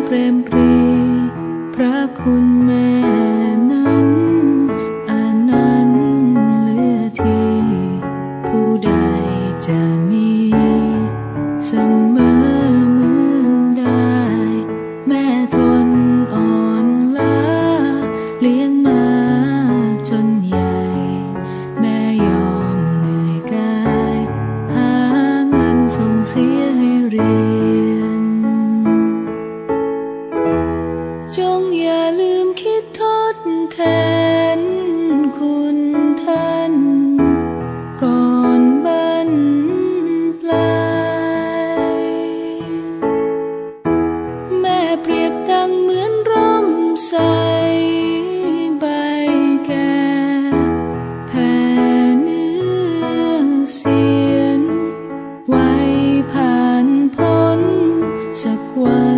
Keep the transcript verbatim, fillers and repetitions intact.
รมปรีพระคุณแม่นั้นอานันต์เหลือที่ผู้ใดจะมีเสมอเหมือนได้แม่ทนอ่อนล้าเลี้ยงมาจนใหญ่แม่ยอมเหนื่อยกายหาเงินส่งเสียให้เรียนจงอย่าลืมคิดทดแทนคุณท่านก่อนบรรปลายแม่เปรียบดังเหมือนร่มใสใบแก่แผ่เนื้อเสียนไว้ผ่านพ้นสักวัน